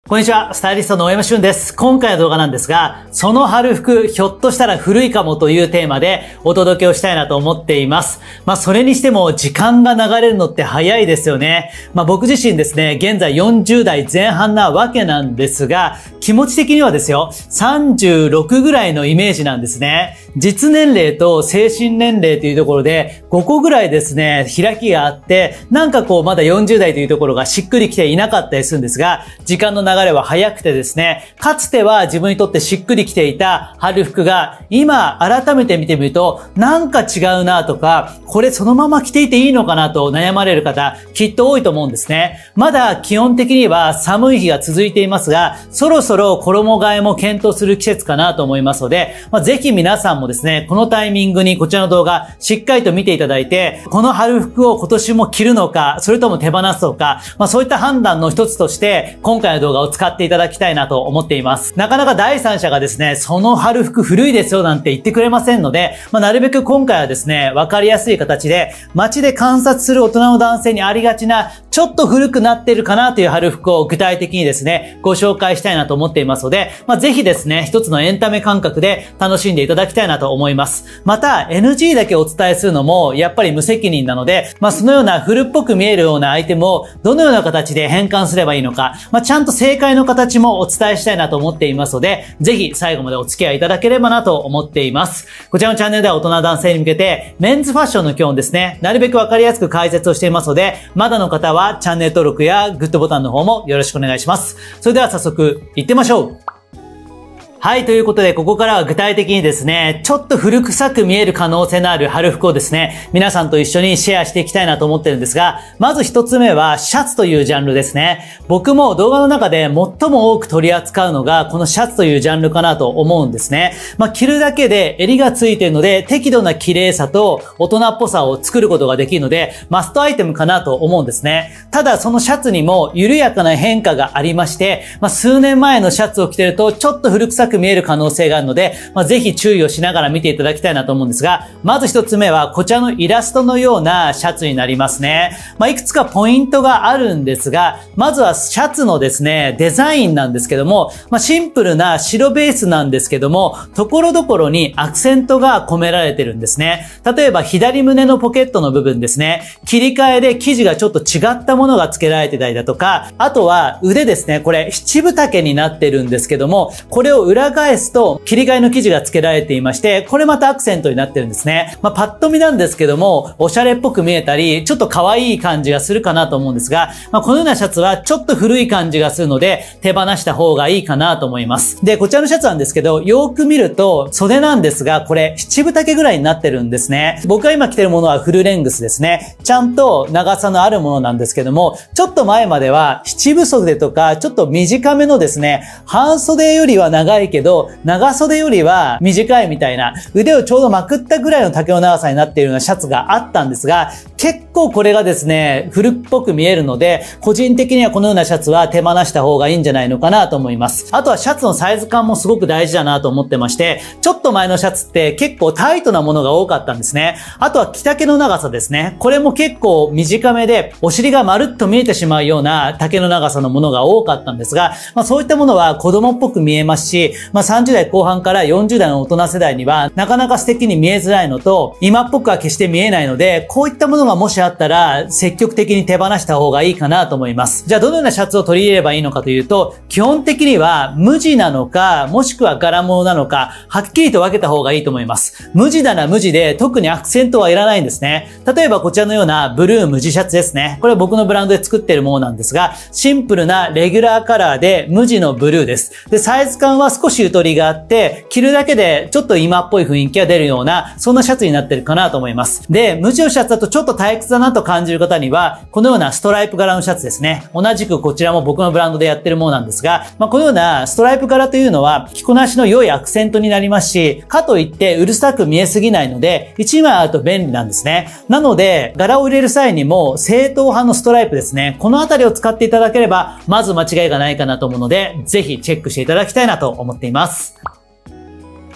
こんにちは、スタイリストの大山俊です。今回の動画なんですが、その春服、ひょっとしたら古いかもというテーマでお届けをしたいなと思っています。それにしても時間が流れるのって早いですよね。僕自身ですね、現在40代前半なわけなんですが、気持ち的にはですよ、36ぐらいのイメージなんですね。実年齢と精神年齢というところで、5個ぐらいですね、開きがあって、まだ40代というところがしっくりきていなかったりするんですが、時間の流れは早くてですね、かつては自分にとってしっくりきていた春服が、今改めて見てみると、なんか違うなとか、これそのまま着ていていいのかなと悩まれる方、きっと多いと思うんですね。まだ基本的には寒い日が続いていますが、そろそろ衣替えも検討する季節かなと思いますので、ぜひ皆さんもですね、このタイミングにこちらの動画、しっかりと見ていただいて、この春服を今年も着るのか、それとも手放すのか、そういった判断の一つとして、今回の動画を使っていただきたいなと思っています。なかなか第三者がですね、その春服古いですよなんて言ってくれませんので、なるべく今回はですね、わかりやすい形で、街で観察する大人の男性にありがちな、ちょっと古くなってるかなという春服を具体的にですね、ご紹介したいなと思っていますので、ぜひですね、一つのエンタメ感覚で楽しんでいただきたいなと思います。また、NG だけお伝えするのも、やっぱり無責任なので、そのような古っぽく見えるようなアイテムをどのような形で変換すればいいのか、ちゃんと正解の形もお伝えしたいなと思っていますので、ぜひ最後までお付き合いいただければなと思っています。こちらのチャンネルでは大人男性に向けて、メンズファッションの基本ですね、なるべくわかりやすく解説をしていますので、まだの方はチャンネル登録やグッドボタンの方もよろしくお願いします。それでは早速行ってみましょう。はい、ということで、ここからは具体的にですね、ちょっと古臭く見える可能性のある春服をですね、皆さんと一緒にシェアしていきたいなと思ってるんですが、まず一つ目は、シャツというジャンルですね。僕も動画の中で最も多く取り扱うのが、このシャツというジャンルかなと思うんですね。着るだけで襟がついているので、適度な綺麗さと大人っぽさを作ることができるので、マストアイテムかなと思うんですね。ただ、そのシャツにも緩やかな変化がありまして、数年前のシャツを着てると、ちょっと古臭く見える可能性があるので、ぜひ注意をしながら見ていただきたいなと思うんですが、まず一つ目はこちらのイラストのようなシャツになりますね。いくつかポイントがあるんですが、まずはシャツのですね、デザインなんですけども、シンプルな白ベースなんですけども、ところどころにアクセントが込められてるんですね。例えば左胸のポケットの部分ですね、切り替えで生地がちょっと違ったものが付けられてたりだとか、あとは腕ですね、これ七分丈になってるんですけども、これを裏返すと切り替えの生地が付けられていまして、これまたアクセントになってるんですね。パッと見なんですけども、おしゃれっぽく見えたり、ちょっと可愛い感じがするかなと思うんですが、このようなシャツはちょっと古い感じがするので、手放した方がいいかなと思います。で、こちらのシャツなんですけど、よーく見ると、袖なんですが、これ七分丈ぐらいになってるんですね。僕が今着てるものはフルレングスですね。ちゃんと長さのあるものなんですけども、ちょっと前までは七分袖とか、ちょっと短めのですね、半袖よりは長いけど、長袖よりは短いみたいな、腕をちょうどまくったぐらいの丈の長さになっているようなシャツがあったんですが、結構これがですね、古っぽく見えるので、個人的にはこのようなシャツは手放した方がいいんじゃないのかなと思います。あとはシャツのサイズ感もすごく大事だなと思ってまして、ちょっと前のシャツって結構タイトなものが多かったんですね。あとは着丈の長さですね。これも結構短めで、お尻がまるっと見えてしまうような丈の長さのものが多かったんですが、そういったものは子供っぽく見えますし、30代後半から40代の大人世代にはなかなか素敵に見えづらいのと、今っぽくは決して見えないので、こういったものがもしあったら積極的に手放した方がいいかなと思います。じゃあどのようなシャツを取り入れればいいのかというと、基本的には無地なのか、もしくは柄物なのか、はっきりと分けた方がいいと思います。無地なら無地で特にアクセントはいらないんですね。例えばこちらのようなブルー無地シャツですね。これは僕のブランドで作っているものなんですが、シンプルなレギュラーカラーで無地のブルーです。で、サイズ感は少しゆとりがあって、着るだけでちょっと今っぽい雰囲気が出るような、そんなシャツになってるかなと思います。で、無地のシャツだとちょっと退屈だなと感じる方には、このようなストライプ柄のシャツですね。同じくこちらも僕のブランドでやってるものなんですが、このようなストライプ柄というのは、着こなしの良いアクセントになりますし、かといってうるさく見えすぎないので、1枚あると便利なんですね。なので、柄を入れる際にも、正統派のストライプですね。このあたりを使っていただければ、まず間違いがないかなと思うので、ぜひチェックしていただきたいなと思っています。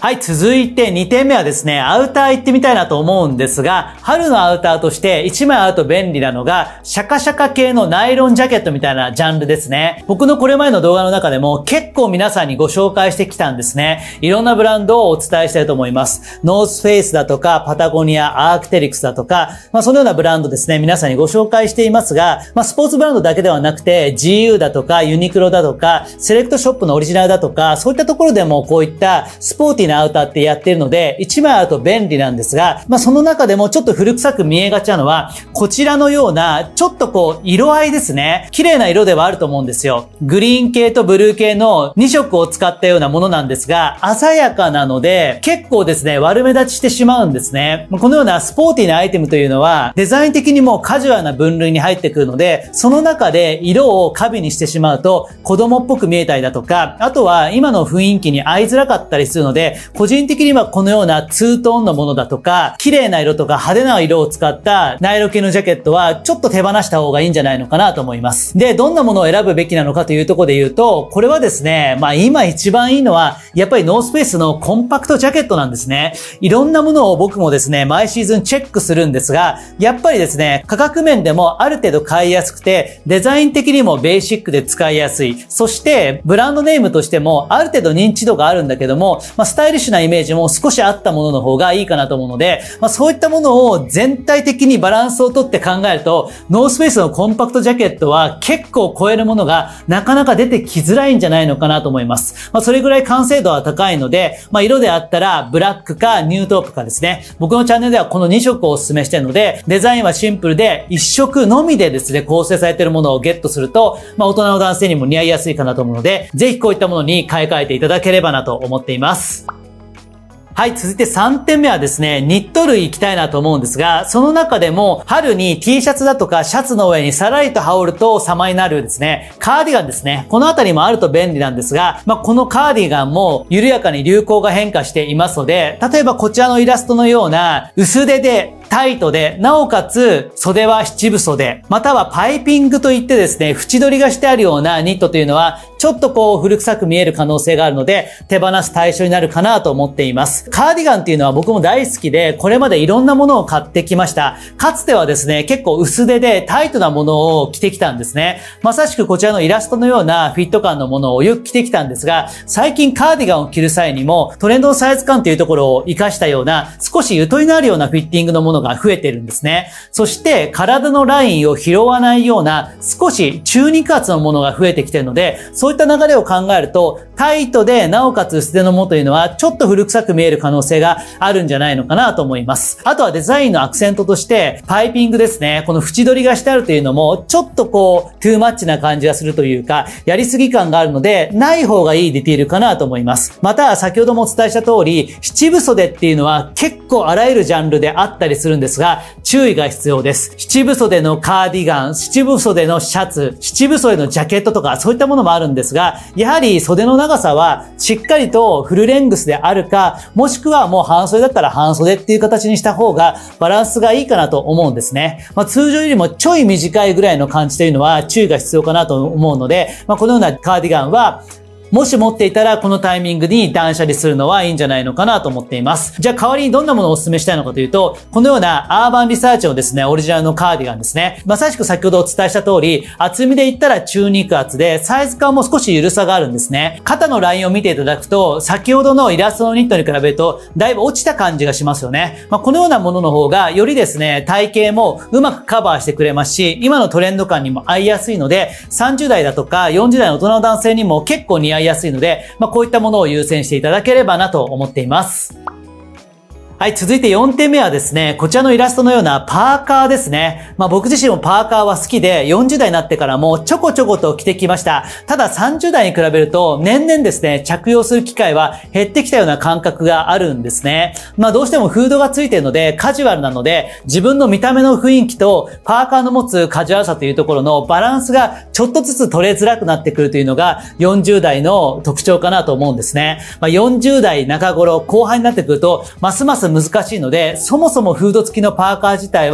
はい、続いて2点目はですね、アウター行ってみたいなと思うんですが、春のアウターとして1枚あると便利なのが、シャカシャカ系のナイロンジャケットみたいなジャンルですね。僕のこれまでの動画の中でも結構皆さんにご紹介してきたんですね。いろんなブランドをお伝えしたいと思います。ノースフェイスだとか、パタゴニア、アークテリクスだとか、そのようなブランドですね、皆さんにご紹介していますが、スポーツブランドだけではなくて、GU だとか、ユニクロだとか、セレクトショップのオリジナルだとか、そういったところでもこういったスポーティーなアウターってやっているので、1枚あると便利なんですが、その中でもちょっと古臭く見えがちなのは、こちらのような、ちょっと色合いですね。綺麗な色ではあると思うんですよ。グリーン系とブルー系の2色を使ったようなものなんですが、鮮やかなので、結構ですね、悪目立ちしてしまうんですね。このようなスポーティーなアイテムというのは、デザイン的にもカジュアルな分類に入ってくるので、その中で色をカビにしてしまうと、子供っぽく見えたりだとか、あとは今の雰囲気に合いづらかったりするので、個人的にはこのようなツートーンのものだとか、綺麗な色とか派手な色を使ったナイロン系のジャケットはちょっと手放した方がいいんじゃないのかなと思います。で、どんなものを選ぶべきなのかというところで言うと、これはですね、今一番いいのは、やっぱりノースペースのコンパクトジャケットなんですね。いろんなものを僕もですね、毎シーズンチェックするんですが、やっぱりですね、価格面でもある程度買いやすくて、デザイン的にもベーシックで使いやすい。そして、ブランドネームとしてもある程度認知度があるんだけども、スタイリッシュなイメージも少しあったものの方がいいかなと思うので、そういったものを全体的にバランスをとって考えると、ノースペースのコンパクトジャケットは結構超えるものがなかなか出てきづらいんじゃないのかなと思います。それぐらい完成度は高いので、色であったらブラックかニュートープかですね。僕のチャンネルではこの2色をお勧めしているので、デザインはシンプルで1色のみでですね、構成されているものをゲットすると、大人の男性にも似合いやすいかなと思うので、ぜひこういったものに買い替えていただければなと思っています。はい、続いて3点目はですね、ニット類行きたいなと思うんですが、その中でも春に T シャツだとかシャツの上にさらりと羽織ると様になるですね、カーディガンですね。このあたりもあると便利なんですが、このカーディガンも緩やかに流行が変化していますので、例えばこちらのイラストのような薄手でタイトで、なおかつ袖は七分袖、またはパイピングといってですね、縁取りがしてあるようなニットというのは、ちょっと古臭く見える可能性があるので、手放す対象になるかなと思っています。カーディガンっていうのは僕も大好きで、これまでいろんなものを買ってきました。かつてはですね、結構薄手でタイトなものを着てきたんですね。まさしくこちらのイラストのようなフィット感のものをよく着てきたんですが、最近カーディガンを着る際にも、トレンドのサイズ感というところを活かしたような、少しゆとりのあるようなフィッティングのものが増えてるんですね。そして体のラインを拾わないような少し中肉厚のものが増えてきているので、そういった流れを考えるとタイトでなおかつ薄手のものというのはちょっと古臭く見える可能性があるんじゃないのかなと思います。あとはデザインのアクセントとしてパイピングですね。この縁取りがしてあるというのもちょっとトゥーマッチな感じがするというか、やりすぎ感があるのでない方がいいディティールかなと思います。また先ほどもお伝えした通り、七分袖っていうのは結構あらゆるジャンルであったりするんですが、注意が必要です。七分袖のカーディガン、七分袖のシャツ、七分袖のジャケットとかそういったものもあるんですが、やはり袖の長さはしっかりとフルレングスであるか、もしくはもう半袖だったら半袖っていう形にした方がバランスがいいかなと思うんですね。通常よりもちょい短いぐらいの感じというのは注意が必要かなと思うので、このようなカーディガンはもし持っていたらこのタイミングに断捨離するのはいいんじゃないのかなと思っています。じゃあ代わりにどんなものをお勧めしたいのかというと、このようなアーバンリサーチのですね、オリジナルのカーディガンですね。まさしく先ほどお伝えした通り、厚みで言ったら中肉厚で、サイズ感も少し緩さがあるんですね。肩のラインを見ていただくと、先ほどのイラストのニットに比べると、だいぶ落ちた感じがしますよね。このようなものの方が、よりですね、体型もうまくカバーしてくれますし、今のトレンド感にも合いやすいので、30代だとか40代の大人の男性にも結構似合いやすいので、こういったものを優先していただければなと思っています。はい、続いて4点目はですね、こちらのイラストのようなパーカーですね。僕自身もパーカーは好きで、40代になってからもちょこちょこと着てきました。ただ30代に比べると、年々ですね、着用する機会は減ってきたような感覚があるんですね。どうしてもフードがついているので、カジュアルなので、自分の見た目の雰囲気と、パーカーの持つカジュアルさというところのバランスがちょっとずつ取れづらくなってくるというのが、40代の特徴かなと思うんですね。40代中頃、後半になってくると、ますます難しいので、そもそもフード付きのパーカー自体はち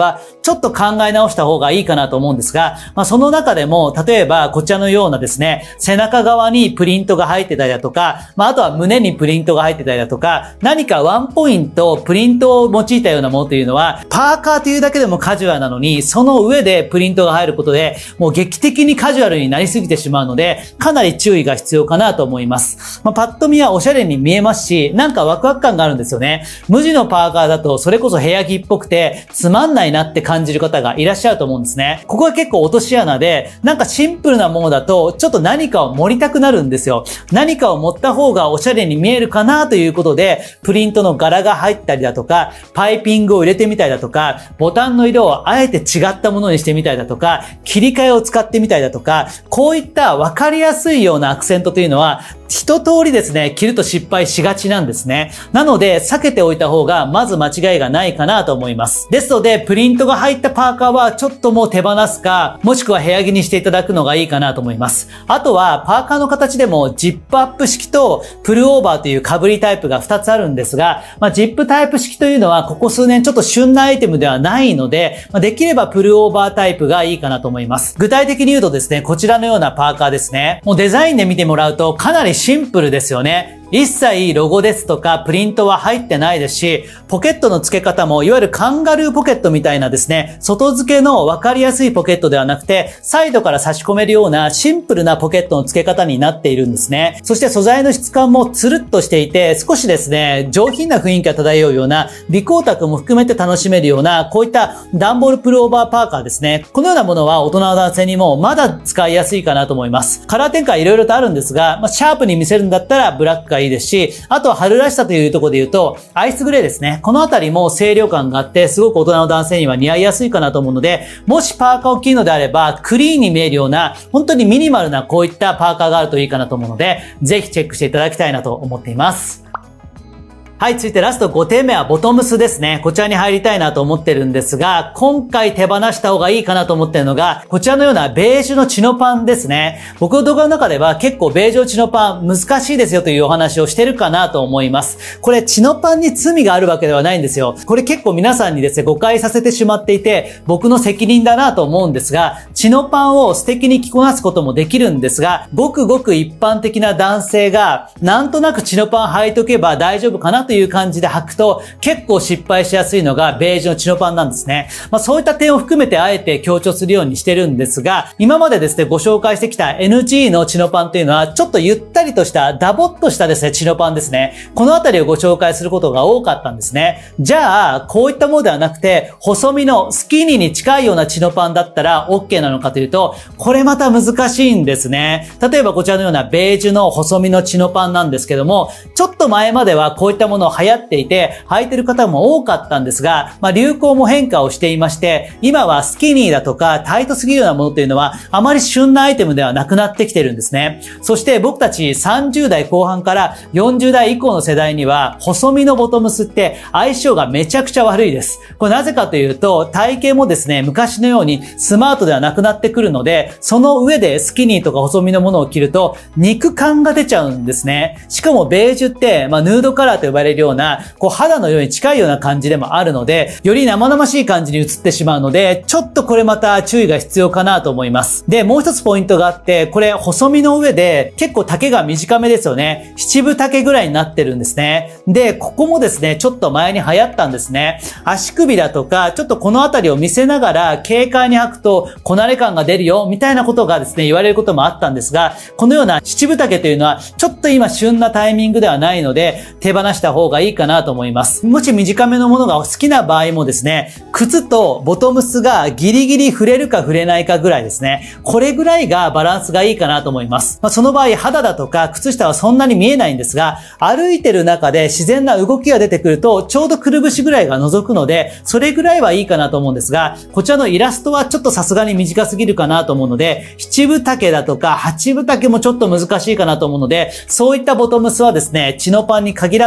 ちょっと考え直した方がいいかなと思うんですが、その中でも、例えばこちらのようなですね、背中側にプリントが入ってたりだとか、あとは胸にプリントが入ってたりだとか、何かワンポイントプリントを用いたようなものというのは、パーカーというだけでもカジュアルなのに、その上でプリントが入ることで、もう劇的にカジュアルになりすぎてしまうので、かなり注意が必要かなと思います。パッと見はおしゃれに見えますし、なんかワクワク感があるんですよね。無地のパーカーだと、それこそ部屋着っぽくて、つまんないなって感じる方がいらっしゃると思うんですね。ここは結構落とし穴で、なんかシンプルなものだと、ちょっと何かを盛りたくなるんですよ。何かを盛った方がおしゃれに見えるかなということで、プリントの柄が入ったりだとか、パイピングを入れてみたりだとか、ボタンの色をあえて違ったものにしてみたりだとか、切り替えを使ってみたりだとか、こういった分かりやすいようなアクセントというのは、一通りですね、着ると失敗しがちなんですね。なので、避けておいた方が、まず間違いがないかなと思います。ですので、プリントが入ったパーカーは、ちょっともう手放すか、もしくは部屋着にしていただくのがいいかなと思います。あとは、パーカーの形でも、ジップアップ式と、プルオーバーという被りタイプが2つあるんですが、ジップタイプ式というのは、ここ数年ちょっと旬なアイテムではないので、できればプルオーバータイプがいいかなと思います。具体的に言うとですね、こちらのようなパーカーですね。もうデザインで見てもらうと、かなりシンプルですよね。一切ロゴですとかプリントは入ってないですし、ポケットの付け方もいわゆるカンガルーポケットみたいなですね、外付けの分かりやすいポケットではなくて、サイドから差し込めるようなシンプルなポケットの付け方になっているんですね。そして素材の質感もツルッとしていて、少しですね、上品な雰囲気が漂うような、微光沢も含めて楽しめるような、こういった段ボールプルオーバーパーカーですね。このようなものは大人の男性にもまだ使いやすいかなと思います。カラー展開いろいろとあるんですが、シャープに見せるんだったらブラックがいいですし、あとは春らしさというところで言うと、アイスグレーですね。このあたりも清涼感があって、すごく大人の男性には似合いやすいかなと思うので、もしパーカーを着るのであれば、クリーンに見えるような、本当にミニマルなこういったパーカーがあるといいかなと思うので、ぜひチェックしていただきたいなと思っています。はい、続いてラスト5点目はボトムスですね。こちらに入りたいなと思ってるんですが、今回手放した方がいいかなと思ってるのが、こちらのようなベージュのチノパンですね。僕の動画の中では結構ベージュのチノパン難しいですよというお話をしてるかなと思います。これチノパンに罪があるわけではないんですよ。これ結構皆さんにですね、誤解させてしまっていて、僕の責任だなと思うんですが、チノパンを素敵に着こなすこともできるんですが、ごくごく一般的な男性が、なんとなくチノパン履いとけば大丈夫かなという感じで履くと結構失敗しやすいのがベージュのチノパンなんですね。そういった点を含めてあえて強調するようにしてるんですが、今までですね、ご紹介してきた NG のチノパンというのはちょっとゆったりとしたダボっとしたですね、チノパンですね。このあたりをご紹介することが多かったんですね。じゃあ、こういったものではなくて、細身のスキニーに近いようなチノパンだったら OK なのかというと、これまた難しいんですね。例えばこちらのようなベージュの細身のチノパンなんですけども、ちょっと前まではこういったものを流行っていて、履いてる方も多かったんですが、流行も変化をしていまして、今はスキニーだとかタイトすぎるようなものというのは、あまり旬なアイテムではなくなってきてるんですね。そして僕たち30代後半から40代以降の世代には、細身のボトムスって相性がめちゃくちゃ悪いです。これなぜかというと、体型もですね、昔のようにスマートではなくなってくるので、その上でスキニーとか細身のものを着ると、肉感が出ちゃうんですね。しかもベージュって、ヌードカラーと呼ばれるような、肌の色に近いような感じでもあるので、より生々しい感じに映ってしまうので、ちょっとこれまた注意が必要かなと思います。で、もう一つポイントがあって、これ細身の上で結構丈が短めですよね。七分丈ぐらいになってるんですね。で、ここもですね、ちょっと前に流行ったんですね。足首だとか、ちょっとこのあたりを見せながら、軽快に履くと、こなれ感が出るよ、みたいなことがですね、言われることもあったんですが、このような七分丈というのは、ちょっと今旬なタイミングではないので、手放した方がいいかなと思います。もし短めのものが好きな場合もですね、靴とボトムスがギリギリ触れるか触れないかぐらいですね。これぐらいがバランスがいいかなと思います。その場合、肌だとか靴下はそんなに見えないんですが、歩いてる中で自然な動きが出てくると、ちょうどくるぶしぐらいが覗くので、それぐらいはいいかなと思うんですが、こちらのイラストはちょっとさすがに短すぎるかなと思うので、七分丈だとか八分丈もちょっと難しいかなと思うので、そういったボトムスはですね、チノパンに限らず、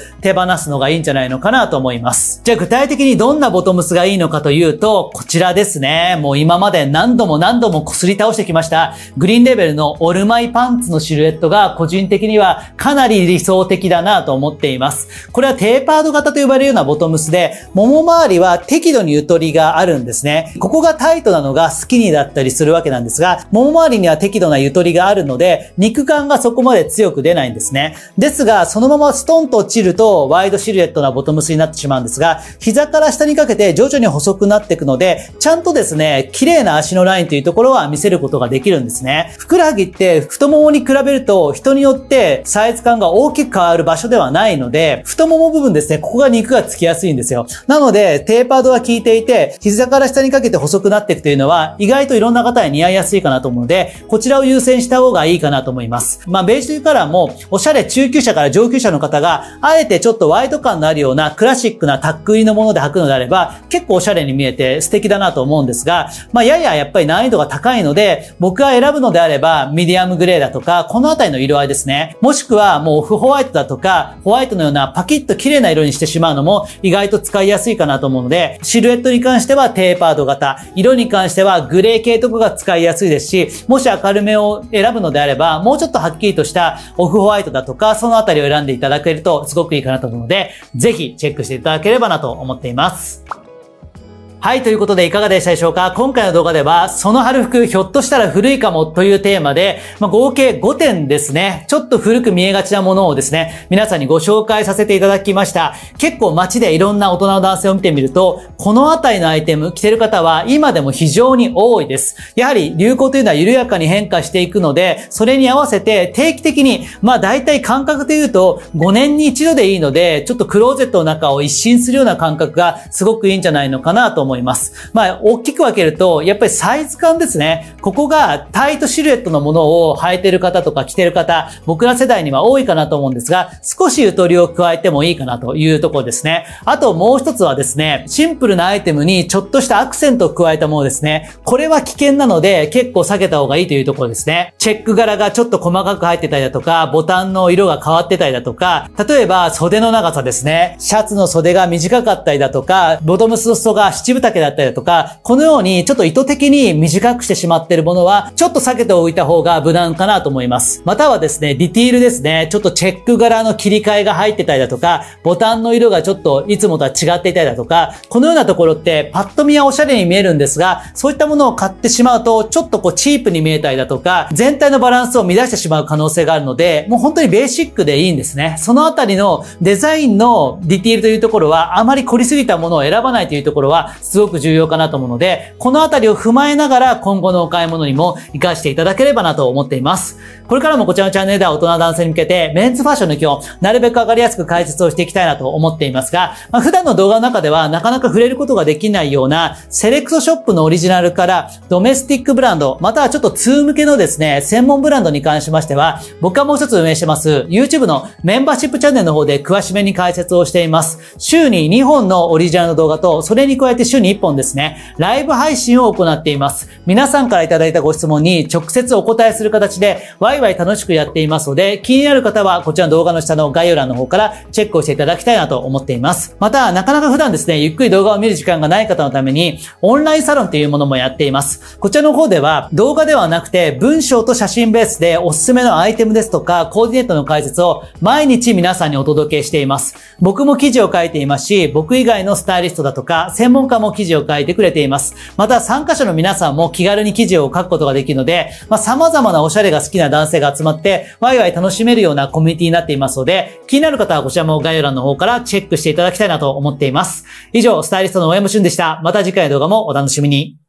手放すのがいいんじゃないのかなと思います。じゃあ具体的にどんなボトムスがいいのかというと、こちらですね。もう今まで何度も擦り倒してきました、グリーンレベルのオルマイパンツのシルエットが個人的にはかなり理想的だなと思っています。これはテーパード型と呼ばれるようなボトムスで、もも周りは適度にゆとりがあるんですね。ここがタイトなのがスキニーだったりするわけなんですが、もも周りには適度なゆとりがあるので、肉感がそこまで強く出ないんですね。ですが、そのままストンと落ちるとワイドシルエットなボトムスになってしまうんですが、膝から下にかけて徐々に細くなっていくので、ちゃんとですね、綺麗な足のラインというところは見せることができるんですね。ふくらはぎって太ももに比べると人によってサイズ感が大きく変わる場所ではないので、太もも部分ですね、ここが肉がつきやすいんですよ。なので、テーパードが効いていて、膝から下にかけて細くなっていくというのは、意外といろんな方に似合いやすいかなと思うので、こちらを優先した方がいいかなと思います。ベージュというカラーも、おしゃれ中級者から上級者の方が、あえてちょっとワイド感のあるようなクラシックなタック入りのもので履くのであれば、結構おしゃれに見えて素敵だなと思うんですが、やっぱり難易度が高いので、僕が選ぶのであれば、ミディアムグレーだとか、このあたりの色合いですね。もしくはもうオフホワイトだとか、ホワイトのようなパキッと綺麗な色にしてしまうのも意外と使いやすいかなと思うので、シルエットに関してはテーパード型、色に関してはグレー系とかが使いやすいですし、もし明るめを選ぶのであれば、もうちょっとはっきりとしたオフホワイトだとか、そのあたりを選んでいただけるとすごくいいかなと思うので、ぜひチェックしていただければなと思っています。はい、ということでいかがでしたでしょうか。今回の動画では、その春服ひょっとしたら古いかもというテーマで、合計5点ですね。ちょっと古く見えがちなものをですね、皆さんにご紹介させていただきました。結構街でいろんな大人の男性を見てみると、このあたりのアイテム着てる方は今でも非常に多いです。やはり流行というのは緩やかに変化していくので、それに合わせて定期的に、大体感覚で言うと5年に一度でいいので、ちょっとクローゼットの中を一新するような感覚がすごくいいんじゃないのかなと思います。大きく分けると、やっぱりサイズ感ですね。ここがタイトシルエットのものを履いてる方とか着てる方、僕ら世代には多いかなと思うんですが、少しゆとりを加えてもいいかなというところですね。あともう一つはですね、シンプルなアイテムにちょっとしたアクセントを加えたものですね。これは危険なので結構避けた方がいいというところですね。チェック柄がちょっと細かく入ってたりだとか、ボタンの色が変わってたりだとか、例えば袖の長さですね。シャツの袖が短かったりだとか、ボトムスの裾が七分丈だったりだとか、このようにちょっと意図的に短くしてしまっているものはちょっと避けておいた方が無難かなと思います。またはですね、ディティールですね。ちょっとチェック柄の切り替えが入ってたりだとか、ボタンの色がちょっといつもとは違っていたりだとか、このようなところってパッと見はおしゃれに見えるんですが、そういったものを買ってしまうとちょっとチープに見えたりだとか、全体のバランスを乱してしまう可能性があるので、もう本当にベーシックでいいんですね。そのあたりのデザインのディティールというところはあまり凝りすぎたものを選ばないというところはすごく重要かなと思うので、このあたりを踏まえながら今後のお買い物にも活かしていただければなと思っています。これからもこちらのチャンネルでは大人男性に向けてメンズファッションの基本、なるべくわかりやすく解説をしていきたいなと思っていますが、普段の動画の中ではなかなか触れることができないようなセレクトショップのオリジナルからドメスティックブランド、またはちょっと通向けのですね、専門ブランドに関しましては、僕はもう一つ運営してます YouTube のメンバーシップチャンネルの方で詳しめに解説をしています。週に2本のオリジナルの動画と、それに加えて週に1本ですね、ライブ配信を行っています。皆さんからいただいたご質問に直接お答えする形でワイワイ楽しくやっていますので、気になる方はこちらの動画の下の概要欄の方からチェックをしていただきたいなと思っています。また、なかなか普段ですね、ゆっくり動画を見る時間がない方のために、オンラインサロンというものもやっています。こちらの方では動画ではなくて文章と写真ベースでおすすめのアイテムですとかコーディネートの解説を毎日皆さんにお届けしています。僕も記事を書いていますし、僕以外のスタイリストだとか専門家も記事を書いてくれています。また参加者の皆さんも気軽に記事を書くことができるので、様々なおしゃれが好きな男性が集まってワイワイ楽しめるようなコミュニティになっていますので、気になる方はこちらも概要欄の方からチェックしていただきたいなと思っています。以上、スタイリストの大山俊でした。また次回の動画もお楽しみに。